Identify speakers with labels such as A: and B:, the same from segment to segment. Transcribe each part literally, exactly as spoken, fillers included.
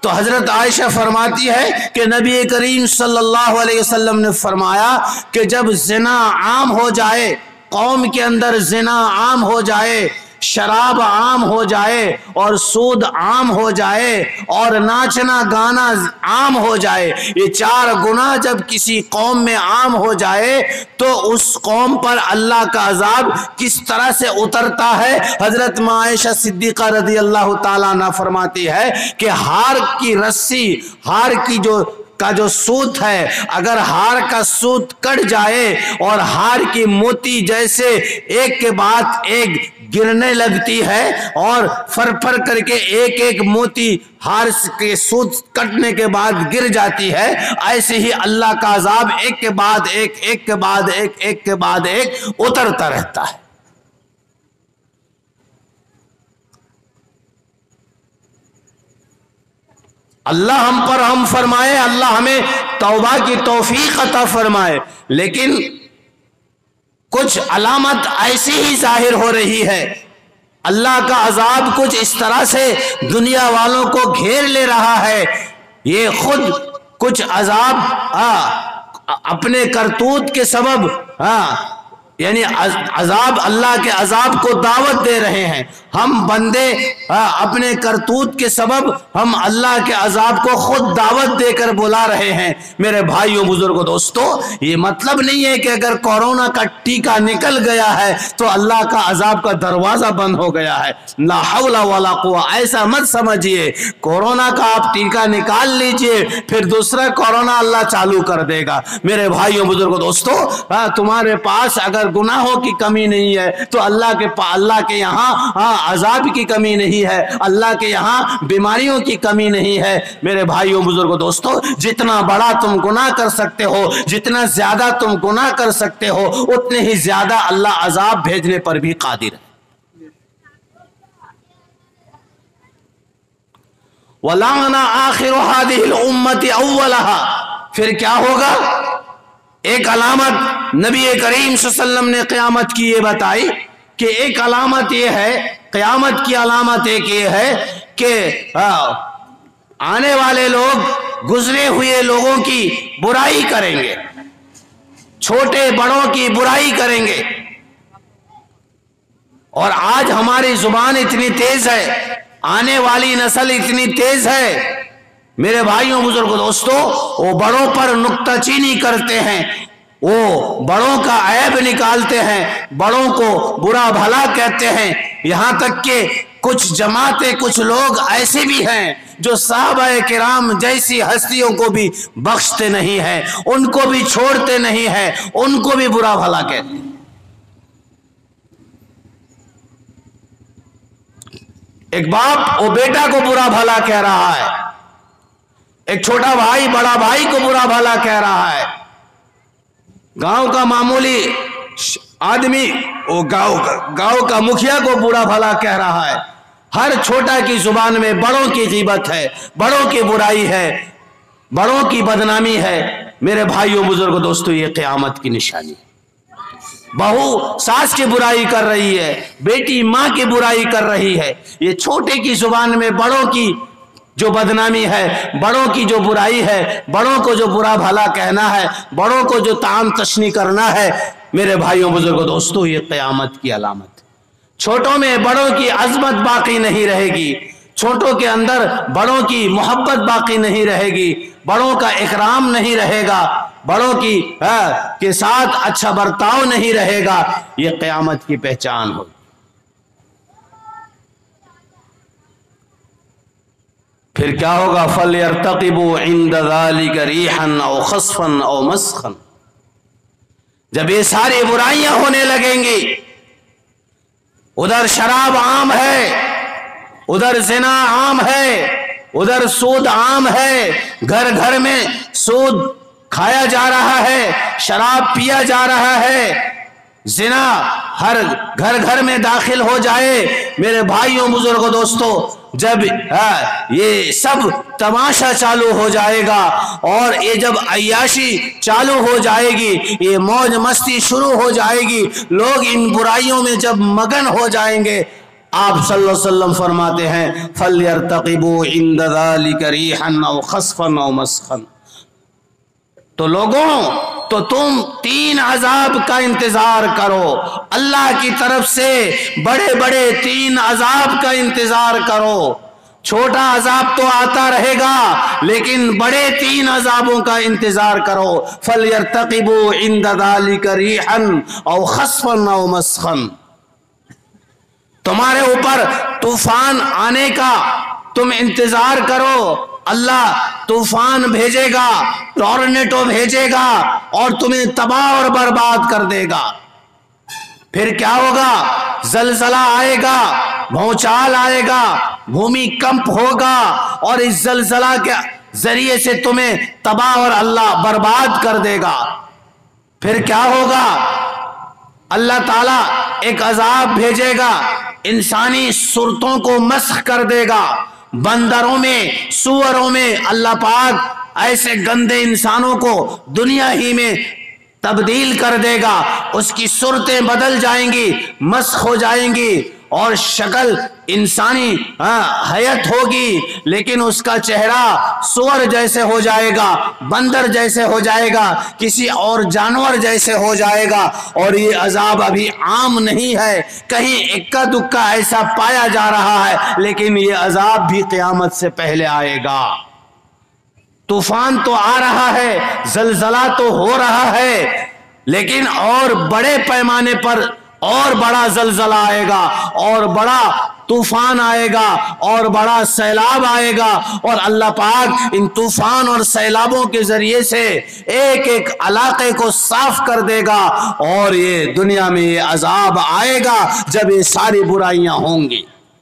A: تو حضرت عائشہ فرماتی ہے کہ نبی کریم صلی اللہ علیہ وسلم نے فرمایا کہ جب زنا عام ہو جائے، قوم کے اندر زنا عام ہو جائے، شراب عام ہو جائے اور سود عام ہو جائے اور ناچنا گانا عام ہو جائے، یہ چار گناہ جب کسی قوم میں عام ہو جائے تو اس قوم پر اللہ کا عذاب کس طرح سے اترتا ہے۔ حضرت عائشہ صدیقہ رضی اللہ تعالیٰ عنہ فرماتی ہے کہ ہار کی رسی، ہار کی جو کا جو سوت ہے، اگر ہار کا سوت کٹ جائے اور ہار کی موتی جیسے ایک کے بعد ایک گرنے لگتی ہے اور فر فر کر کے ایک ایک موتی ہار کے سوت کٹنے کے بعد گر جاتی ہے، ایسے ہی اللہ کا عذاب ایک کے بعد ایک ایک کے بعد ایک ایک کے بعد ایک اترتا رہتا ہے۔ اللہ ہم پر ہم فرمائے، اللہ ہمیں توبہ کی توفیق عطا فرمائے، لیکن کچھ علامت ایسی ہی ظاہر ہو رہی ہے، اللہ کا عذاب کچھ اس طرح سے دنیا والوں کو گھیر لے رہا ہے، یہ خود کچھ عذاب اپنے کرتوت کے سبب یعنی عذاب، اللہ کے عذاب کو دعوت دے رہے ہیں۔ ہم بندے اپنے کرتوت کے سبب ہم اللہ کے عذاب کو خود دعوت دے کر بلا رہے ہیں۔ میرے بھائیوں، بزرگوں، دوستو، یہ مطلب نہیں ہے کہ اگر کورونا کا ٹیکہ نکل گیا ہے تو اللہ کا عذاب کا دروازہ بند ہو گیا ہے۔ لا حول ولا قوہ، ایسا مت سمجھیے۔ کورونا کا آپ ٹیکہ نکال لیجئے، پھر دوسرا کورونا اللہ چالو کر دے گا۔ میرے بھائیوں، بزرگوں، دوستو، تمہارے پاس اگر گناہوں کی کمی نہیں ہے تو اللہ کے اللہ کے یہاں عذاب کی کمی نہیں ہے، اللہ کے یہاں بیماریوں کی کمی نہیں ہے۔ میرے بھائیوں، بزرگوں، دوستو، جتنا بڑا تم گناہ کر سکتے ہو، جتنا زیادہ تم گناہ کر سکتے ہو، اتنے ہی زیادہ اللہ عذاب بھیجنے پر بھی قادر ہے۔ وَلَعْنَ آخِرُ هَذِهِ الْأُمَّةِ أَوَّلَهَا، پھر کیا ہوگا؟ ایک علامت نبی کریم صلی اللہ علیہ وسلم نے قیامت کی یہ بتائی کہ ایک علامت یہ ہے، قیامت کی علامت ایک یہ ہے کہ آنے والے لوگ گزرے ہوئے لوگوں کی برائی کریں گے، چھوٹے بڑوں کی برائی کریں گے۔ اور آج ہماری زبان اتنی تیز ہے، آنے والی نسل اتنی تیز ہے، میرے بھائیوں، بزرگوں، دوستو، وہ بڑوں پر نکتہ چینی کرتے ہیں، وہ بڑوں کا عیب نکالتے ہیں، بڑوں کو برا بھلا کہتے ہیں، یہاں تک کہ کچھ جماعتیں، کچھ لوگ ایسے بھی ہیں جو صحابہ کرام جیسی ہستیوں کو بھی بخشتے نہیں ہیں، ان کو بھی چھوڑتے نہیں ہیں، ان کو بھی برا بھلا کہتے ہیں۔ ایک باپ وہ بیٹا کو برا بھلا کہہ رہا ہے، ایک چھوٹا بھائی بڑا بھائی کو برا بھلا کہہ رہا ہے، گاؤں کا معمولی آدمی وہ گاؤں کا گاؤں کا مکھیا کو برا بھلا کہہ رہا ہے۔ ہر چھوٹا کی زبان میں بڑوں کی غیبت ہے، بڑوں کی برائی ہے، بڑوں کی بدنامی ہے۔ میرے بھائیوں، بزرگوں، دوستو، یہ قیامت کی نشانی ہے۔ بہو ساس کی برائی کر رہی ہے، بیٹی ماں کی برائی کر رہی ہے، یہ چھوٹے کی زبان میں بڑوں کی جو بدنامی ہے، بڑوں کی جو برائی ہے، بڑوں کو جو برا بھلا کہنا ہے، بڑوں کو جو تعام تشنی کرنا ہے، میرے بھائیوں، بزرگوں، دوستو، یہ قیامت کی علامت۔ چھوٹوں میں بڑوں کی عظمت باقی نہیں رہے گی، چھوٹوں کے اندر بڑوں کی محبت باقی نہیں رہے گی، بڑوں کا اکرام نہیں رہے گا، بڑوں کی کے ساتھ اچھا برتاؤ نہیں رہے گا۔ یہ قیامت کی پہچان ہوگی۔ پھر کیا ہوگا؟ فَلْيَرْتَقِبُوا عِنْدَ ذَلِكَ رِيحًا أَوْ خَصْفًا أَوْ مَسْخًا، جب یہ ساری برائیاں ہونے لگیں گی، ادھر شراب عام ہے، ادھر زنا عام ہے، ادھر سود عام ہے، گھر گھر میں سود کھایا جا رہا ہے، شراب پیا جا رہا ہے، زنا ہر گھر گھر میں داخل ہو جائے۔ میرے بھائیوں، بزرگوں، دوستو، جب یہ سب تماشا چالو ہو جائے گا اور یہ جب عیاشی چالو ہو جائے گی، یہ موج مستی شروع ہو جائے گی، لوگ ان برائیوں میں جب مگن ہو جائیں گے، आप सल्लल्लाहु अलैहि वसल्लम फरमाते हैं फल्यर्तक़िबू इंद ज़ालिक रीहन औ खस्फन औ मस्खन। तो लोगों, तो तुम तीन अजाब का इंतजार करो, अल्लाह की तरफ से बड़े बड़े तीन अजाब का इंतजार करो। छोटा अजाब तो आता रहेगा, लेकिन बड़े तीन अजाबों का इंतजार करो। फल्यर्तक़िबू इंद ज़ालिक रीहन औ खस्फन औ मस्खन। तुम्हारे ऊपर तूफान आने का तुम इंतजार करो, अल्लाह तूफान भेजेगा, टॉर्नेडो भेजेगा और तुम्हें तबाह और बर्बाद कर देगा। फिर क्या होगा? जलजला आएगा, भूचाल आएगा, भूमिकंप होगा और इस जलजला के जरिए से तुम्हें तबाह और अल्लाह बर्बाद कर देगा। फिर क्या होगा? अल्लाह ताला एक अजाब भेजेगा, इंसानी सुरतों को मस्ख कर देगा। बंदरों में, सुअरों में अल्लाह पाक ऐसे गंदे इंसानों को दुनिया ही में तब्दील कर देगा। उसकी सुरतें बदल जाएंगी, मस्ख हो जाएंगी और शक्ल इंसानी हयत होगी, लेकिन उसका चेहरा सुअर जैसे हो जाएगा, बंदर जैसे हो जाएगा, किसी और जानवर जैसे हो जाएगा। और ये अजाब अभी आम नहीं है, कहीं इक्का दुक्का ऐसा पाया जा रहा है, लेकिन ये अजाब भी क़यामत से पहले आएगा। तूफान तो आ रहा है, जलजला तो हो रहा है, लेकिन और बड़े पैमाने पर और बड़ा जलजला आएगा और बड़ा तूफान आएगा और बड़ा सैलाब आएगा। और अल्लाह पाक इन तूफान और सैलाबों के जरिए से एक एक इलाके को साफ कर देगा और ये दुनिया में ये अजाब आएगा जब ये सारी बुराइयां होंगी।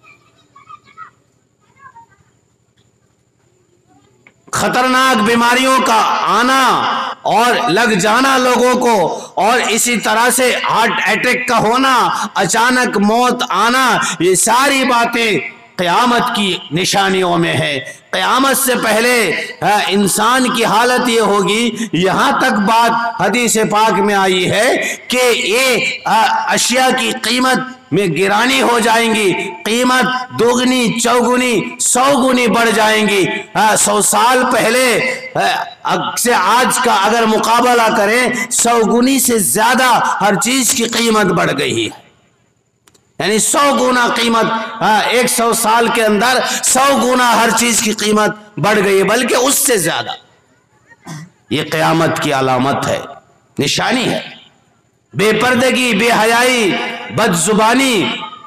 A: खतरनाक बीमारियों का आना और लग जाना लोगों को, और इसी तरह से हार्ट अटैक का होना, अचानक मौत आना, ये सारी बातें क़यामत की निशानियों में है। क़यामत से पहले इंसान की हालत ये होगी, यहाँ तक बात हदीस पाक में आई है कि ये अशिया की कीमत में गिरानी हो जाएंगी, कीमत दोगुनी चौगुनी सौ गुनी बढ़ जाएंगी। सौ साल पहले से आज का अगर मुकाबला करें, सौ गुनी से ज्यादा हर चीज की कीमत बढ़ गई है। यानी सौ गुना कीमत, एक सौ साल के अंदर सौ गुना हर चीज की कीमत बढ़ गई है, बल्कि उससे ज्यादा। ये क़यामत की अलामत है, निशानी है। बेपर्दगी, बेहयाई, बदजुबानी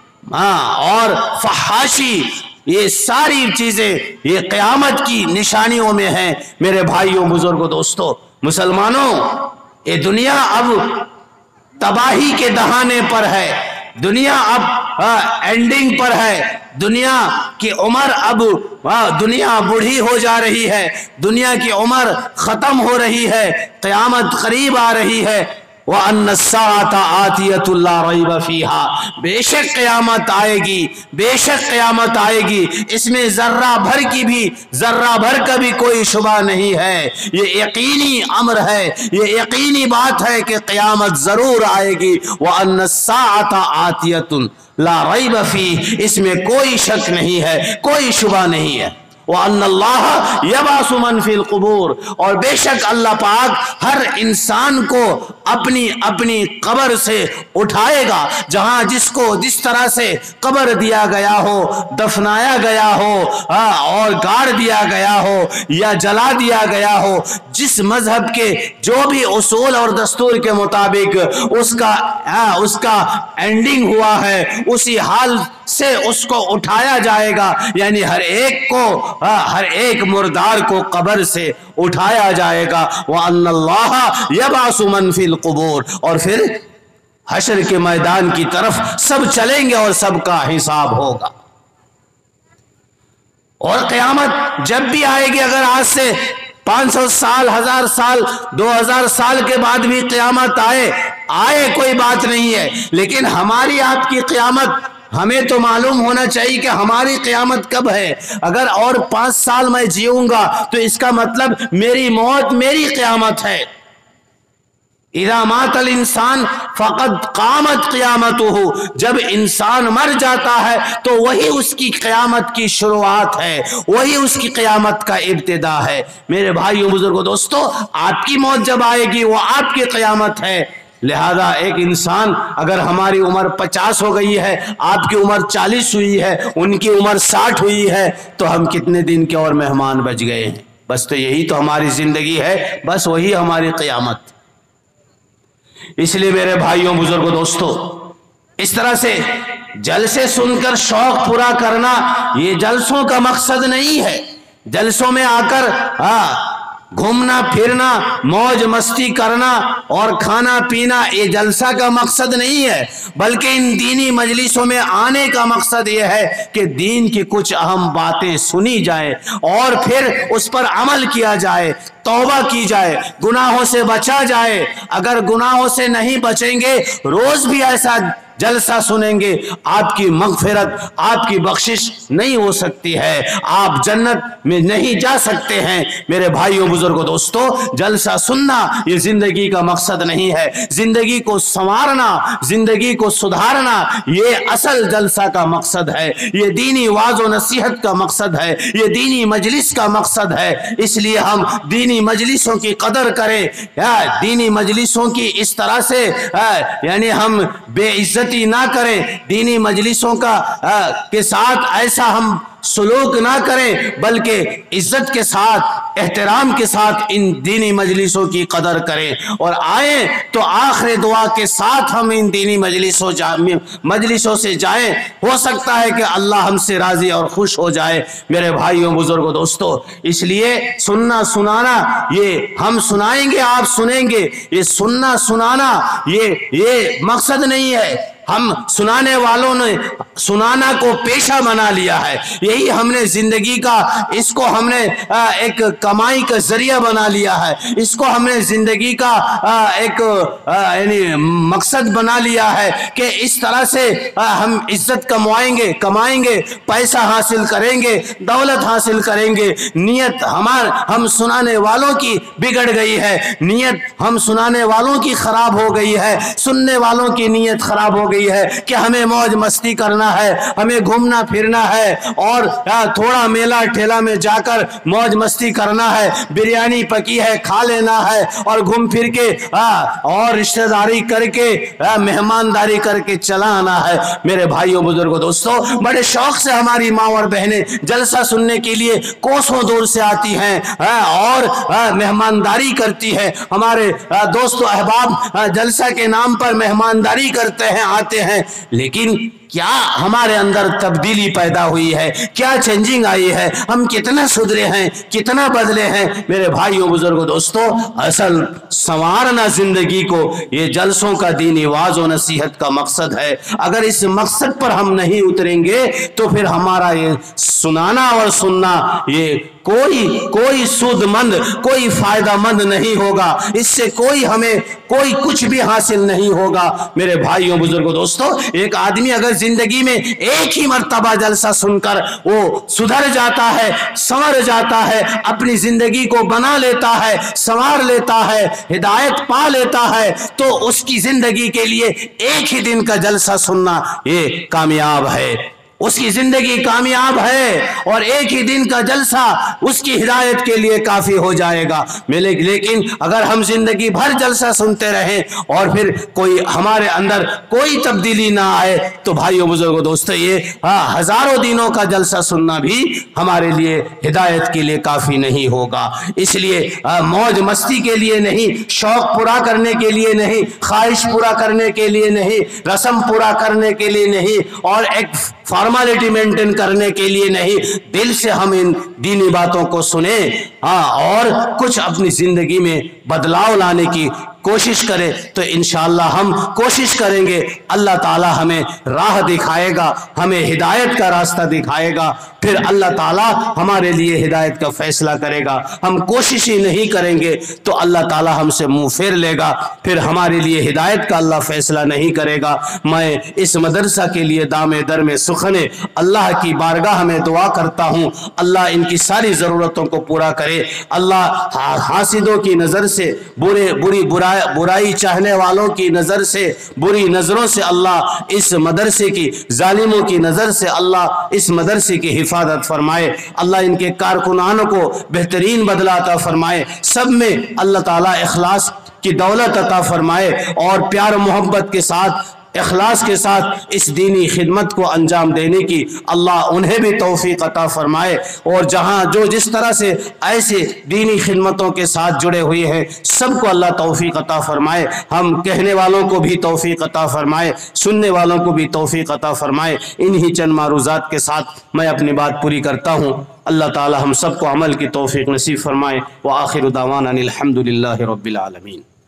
A: और फहाशी, ये सारी चीजें ये क़यामत की निशानियों में हैं। मेरे भाइयों, बुजुर्गों, दोस्तों, मुसलमानों, ये दुनिया अब तबाही के दहाने पर है, दुनिया अब आ, एंडिंग पर है, दुनिया की उम्र अब आ, दुनिया बूढ़ी हो जा रही है, दुनिया की उम्र खत्म हो रही है, क़यामत करीब आ रही है। व अन्नस्साअत आतियतुन ला रैब फीहा, बेशक क़यामत आएगी, बेशक क़यामत आएगी, इसमें जर्रा भर की भी जर्रा भर का भी कोई शुबा नहीं है। ये यकीनी अम्र है, ये यकीनी बात है कि क़यामत जरूर आएगी। व अन्नस्साअत आतियतुन ला रैब फीह, इसमें कोई शक नहीं है, कोई शुबा नहीं है। व अन्नल्लाह यबअसु मन फिल क़ुबूर, और बेशक अल्लाह पाक हर इंसान को अपनी अपनी कब्र से उठाएगा। जहां जिसको जिस तरह से कब्र दिया गया हो, दफनाया गया हो और गाड़ दिया गया हो या जला दिया गया हो, जिस मजहब के जो भी उसूल और दस्तूर के मुताबिक उसका आ, उसका एंडिंग हुआ है, उसी हाल से उसको उठाया जाएगा। यानी हर एक को आ, हर एक मुर्दार को कब्र से उठाया जाएगा। व अन्नल्लाह यबअसु मन फिल क़ुबूर, और फिर हशर के मैदान की तरफ सब चलेंगे और सबका हिसाब होगा। और क़यामत जब भी आएगी, अगर आज से पाँच सौ साल, हजार साल, दो हजार साल के बाद भी क़यामत आए आए कोई बात नहीं है, लेकिन हमारी आपकी क़यामत हमें तो मालूम होना चाहिए कि हमारी क़यामत कब है। अगर और पांच साल मैं जीऊंगा तो इसका मतलब मेरी मौत मेरी क़यामत है। इदा मातल इंसान फकद कामत क़यामतुहु, जब इंसान मर जाता है तो वही उसकी क़यामत की शुरुआत है, वही उसकी क़यामत का इब्तिदा है। मेरे भाइयों बुजुर्गों दोस्तों, आपकी मौत जब आएगी वो आपकी क़यामत है। लिहाजा एक इंसान, अगर हमारी उम्र पचास हो गई है, आपकी उम्र चालीस हुई है, उनकी उम्र साठ हुई है, तो हम कितने दिन के और मेहमान बच गए हैं। बस तो यही तो हमारी जिंदगी है, बस वही हमारी क़यामत। इसलिए मेरे भाइयों बुजुर्गों दोस्तों, इस तरह से जलसे सुनकर शौक पूरा करना ये जलसों का मकसद नहीं है। जलसों में आकर हाँ घूमना फिरना, मौज मस्ती करना और खाना पीना ये जलसा का मकसद नहीं है, बल्कि इन दीनी मजलिसों में आने का मकसद ये है कि दीन की कुछ अहम बातें सुनी जाए और फिर उस पर अमल किया जाए, तौबा की जाए, गुनाहों से बचा जाए। अगर गुनाहों से नहीं बचेंगे, रोज भी ऐसा जलसा सुनेंगे, आपकी मगफिरत, आपकी बख्शिश नहीं हो सकती है, आप जन्नत में नहीं जा सकते हैं। मेरे भाइयों बुजुर्गों दोस्तों, जलसा सुनना ये जिंदगी का मकसद नहीं है। जिंदगी को संवारना, जिंदगी को सुधारना ये असल जलसा का मकसद है, ये दीनी वाज़ व नसीहत का मकसद है, ये दीनी मजलिस का मकसद है। इसलिए हम दीनी मजलिसों की कदर करें, या दीनी मजलिसों की इस तरह से यानी हम बेइज्जत ना करें, दीनी मजलिसों का आ, के साथ ऐसा हम सलूक ना करें, बल्कि इज्जत के साथ, एहतराम के साथ इन दीनी मजलिसों की कदर करें और आए तो आखिरी दुआ के साथ हम इन दीनी मजलिसों मजलिसों से जाएं। हो सकता है कि अल्लाह हमसे राजी और खुश हो जाए। मेरे भाइयों बुजुर्गों दोस्तों, इसलिए सुनना सुनाना ये हम सुनाएंगे, आप सुनेंगे, ये सुनना सुनाना ये ये मकसद नहीं है। हम सुनाने वालों ने सुनाना को पेशा बना लिया है, यही हमने जिंदगी का, इसको हमने एक कमाई का जरिया बना लिया है, इसको हमने जिंदगी का एक यानी मकसद बना लिया है कि इस तरह से हम इज्जत कमाएंगे कमाएंगे पैसा हासिल करेंगे, दौलत हासिल करेंगे। नियत हमार हम सुनाने वालों की बिगड़ गई है, नियत हम सुनाने वालों की खराब हो गई है, सुनने वालों की नियत खराब हो गई है कि हमें मौज मस्ती करना है, हमें घूमना फिरना है और थोड़ा मेला ठेला में जाकर मौज मस्ती करना है, बिरयानी पकी है खा लेना है और घूम फिर के और रिश्तेदारी करके मेहमानदारी करके चला आना है। मेरे भाइयों बुजुर्गों दोस्तों, बड़े शौक से हमारी माँ और बहनें जलसा सुनने के लिए कोसों दूर से आती हैं और मेहमानदारी करती है। हमारे दोस्तों अहबाब जलसा के नाम पर मेहमानदारी करते हैं, आते हैं, लेकिन क्या हमारे अंदर तब्दीली पैदा हुई है, क्या चेंजिंग आई है, हम कितना सुधरे हैं, कितना बदले हैं। मेरे भाइयों बुजुर्गों दोस्तों, असल संवारना जिंदगी को ये जलसों का दीनी वाज़ व नसीहत का मकसद है। अगर इस मकसद पर हम नहीं उतरेंगे तो फिर हमारा ये सुनाना और सुनना ये कोई कोई सूदमंद, कोई फायदामंद नहीं होगा, इससे कोई हमें कोई कुछ भी हासिल नहीं होगा। मेरे भाइयों बुजुर्गों दोस्तों, एक आदमी अगर जिंदगी में एक ही मर्तबा जलसा सुनकर वो सुधर जाता है, संवर जाता है, अपनी जिंदगी को बना लेता है, संवार लेता है, हिदायत पा लेता है, तो उसकी जिंदगी के लिए एक ही दिन का जलसा सुनना ये कामयाब है, उसकी जिंदगी कामयाब है और एक ही दिन का जलसा उसकी हिदायत के लिए काफी हो जाएगा। लेकिन अगर हम जिंदगी भर जलसा सुनते रहें और फिर कोई हमारे अंदर कोई तब्दीली ना आए तो भाइयों बुजुर्गों दोस्तों, ये हजारों दिनों का जलसा सुनना भी हमारे लिए हिदायत के लिए काफी नहीं होगा। इसलिए मौज मस्ती के लिए नहीं, शौक पूरा करने के लिए नहीं, ख्वाहिश पूरा करने के लिए नहीं, रस्म पूरा करने के लिए नहीं और एक फॉर्मेलिटी मेंटेन करने के लिए नहीं, दिल से हम इन दीनी बातों को सुने हाँ और कुछ अपनी जिंदगी में बदलाव लाने की कोशिश करें तो इंशाअल्लाह हम कोशिश करेंगे, अल्लाह ताला हमें राह दिखाएगा, हमें हिदायत का रास्ता दिखाएगा, फिर अल्लाह ताला हमारे लिए हिदायत का फैसला करेगा। हम कोशिश ही नहीं करेंगे तो अल्लाह ताला हमसे मुंह फेर लेगा, फिर हमारे लिए हिदायत का अल्लाह फैसला नहीं करेगा। मैं इस मदरसा के लिए दामे दर में सुखने अल्लाह की बारगाह में दुआ करता हूँ, अल्लाह इनकी सारी ज़रूरतों को पूरा करे, अल्लाह हासिदों की नज़र से बुरे बुरी बुरा برائی برائی چاہنے والوں کی نظر سے، بری نظروں سے اللہ اس مدرسے کی، ظالموں کی نظر سے اللہ اس مدرسے کی حفاظت فرمائے۔ اللہ ان کے کارکنانوں کو بہترین بدلہ عطا فرمائے، سب میں اللہ تعالیٰ اخلاص کی دولت عطا فرمائے، اور پیار و محبت کے ساتھ، اخلاص کے ساتھ اس دینی خدمت کو انجام دینے کی اللہ انہیں بھی توفیق عطا فرمائے، اور جہاں جو جس طرح سے ایسے دینی خدمتوں کے ساتھ جڑے ہوئے ہیں سب کو اللہ توفیق عطا فرمائے، ہم کہنے والوں کو بھی توفیق عطا فرمائے، سننے والوں کو بھی توفیق عطا فرمائے۔ انہی چند معروضات کے ساتھ میں اپنی بات پوری کرتا ہوں۔ اللہ تعالی ہم سب کو عمل کی توفیق نصیب فرمائے۔ وآخر دعوانا الحمد للہ رب العالمین۔